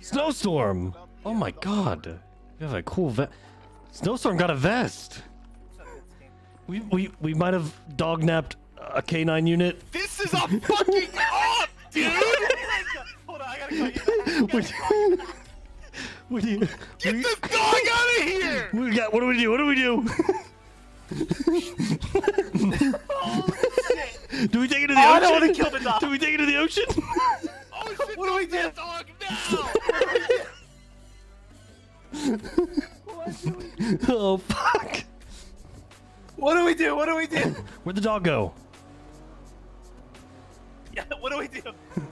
Snowstorm! Oh my god. You have a cool vest. Snowstorm got a vest. We might have dog napped a K9 unit. This is a fucking up, dude! Hold on, I gotta call you. What do you? Get this dog out of here! What do we do? What do we do? Oh shit! Do we take it to the ocean? I don't want to kill the dog. Do we take it to the ocean? Oh shit! What do we do? Dog now! Oh fuck! What do we do? What do we do? Where'd the dog go? Yeah, what do we do?